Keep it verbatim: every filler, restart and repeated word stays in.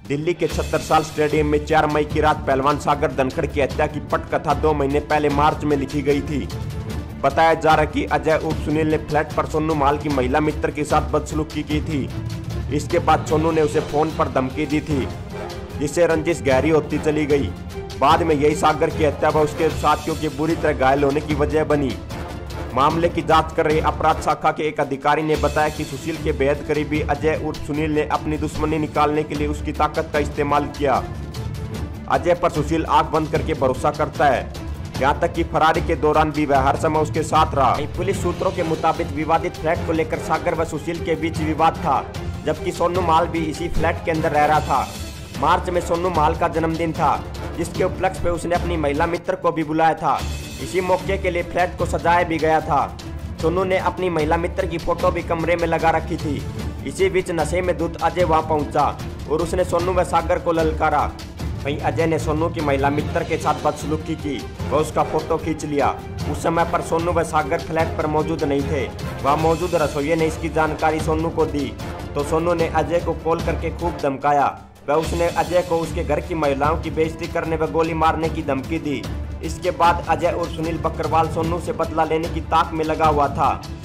दिल्ली के छत्रसाल स्टेडियम में चार मई की रात पहलवान सागर धनखड़ की हत्या की पटकथा दो महीने पहले मार्च में लिखी गई थी। बताया जा रहा कि अजय उर्फ सुनील ने फ्लैट पर सोनू माल की महिला मित्र के साथ बदसलूकी की थी। इसके बाद सोनू ने उसे फोन पर धमकी दी थी, जिससे रंजिश गहरी होती चली गई। बाद में यही सागर की हत्या व उसके साथियों के बुरी तरह घायल होने की वजह बनी। मामले की जांच कर रहे अपराध शाखा के एक अधिकारी ने बताया कि सुशील के बेहद करीबी अजय उर्फ सुनील ने अपनी दुश्मनी निकालने के लिए उसकी ताकत का इस्तेमाल किया। अजय पर सुशील आंख बंद करके भरोसा करता है, यहाँ तक कि फरारी के दौरान भी वह हर समय उसके साथ रहा। पुलिस सूत्रों के मुताबिक विवादित फ्लैट को लेकर सागर व सुशील के बीच विवाद था, जबकि सोनू माल भी इसी फ्लैट के अंदर रह रहा था। मार्च में सोनू माल का जन्मदिन था, जिसके उपलक्ष्य पे उसने अपनी महिला मित्र को भी बुलाया था। इसी मौके के लिए फ्लैट को सजाया भी गया था। सोनू ने अपनी महिला मित्र की फोटो भी कमरे में लगा रखी थी। इसी बीच नशे में धुत अजय वहां पहुंचा और उसने सोनू व सागर को ललकारा। वहीं अजय ने सोनू की महिला मित्र के साथ बदसलूकी की व उसका फोटो खींच लिया। उस समय पर सोनू व सागर फ्लैट पर मौजूद नहीं थे। वहाँ मौजूद रसोइये ने इसकी जानकारी सोनू को दी तो सोनू ने अजय को कॉल करके खूब धमकाया व उसने अजय को उसके घर की महिलाओं की बेइज्जती करने व गोली मारने की धमकी दी। इसके बाद अजय और सुनील बकरवाल सोनू से बदला लेने की ताक में लगा हुआ था।